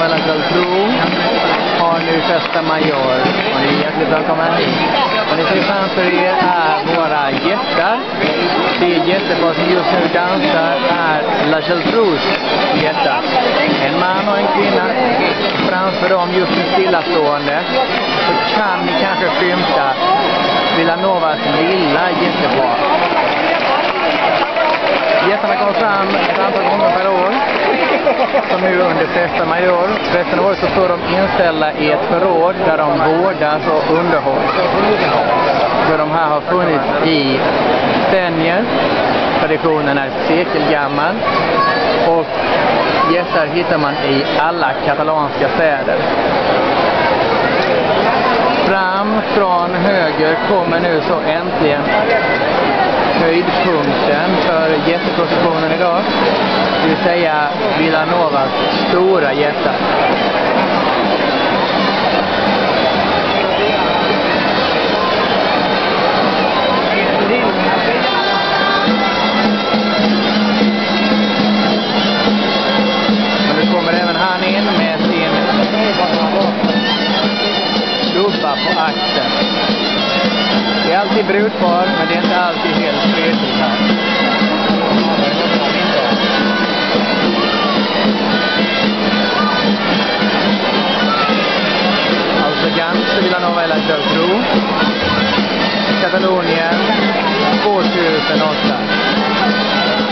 Nova La Geltrú har nu Festa Major och ni är hjärtligt välkomna hit. Och ni ser framför er är våra jättar. Det jättepar som just nu dansar är La Geltrús jättar. En man och en kvinna framför dem just nu stillastående. Så kan ni kanske skymta Villa Novas lilla jättepar. Jättarna kommer fram ett antal gånger per år, som nu under Festa Major. Resten av året så står de inställda i ett förråd där de vårdas och underhålls. För de här har funnits i decennier. Traditionen är sekelgammal. Och jättar hittar man i alla katalanska städer. Fram från höger kommer nu så äntligen höjdpunkten för jätteprocessionen idag. Det vill säga Villa Novas stora jättar. Och nu kommer även han in med sin gubba på axeln. Det är alltid brudpar, men det är inte alltid helt fredligt här. Alltså Gans Villa Nova La Geltrú, Katalonien 2008.